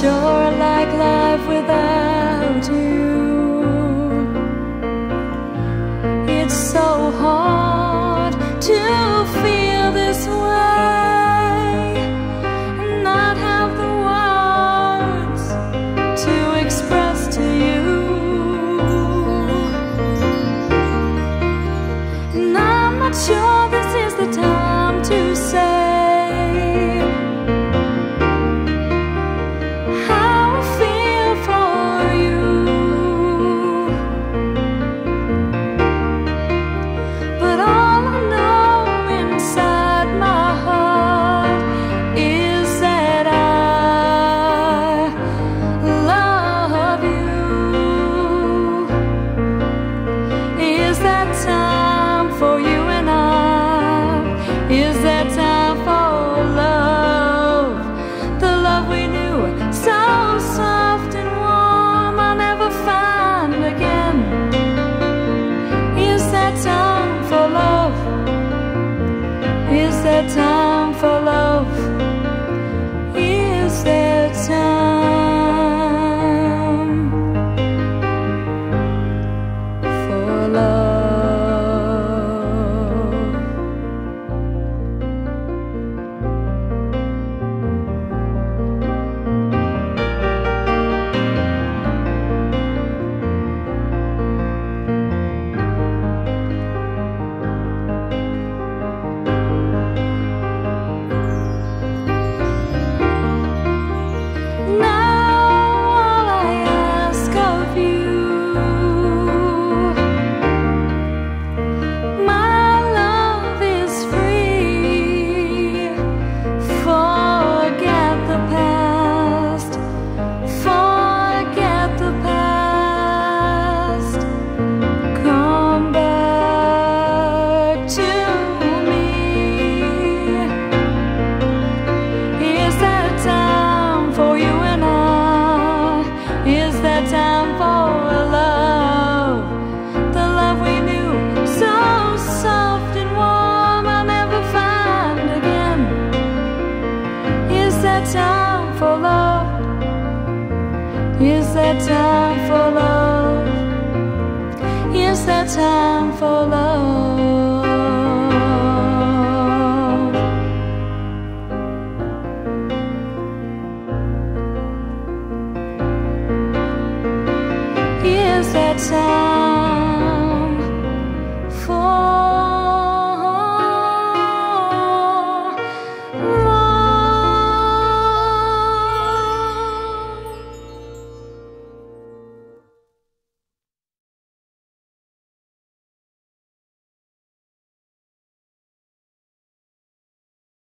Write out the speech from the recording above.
sure like life without you. It's so hard to feel this way and not have the words to express to you. And I'm not sure this is the time to say time for love? Is there time for love? Is there time for love? Is there time?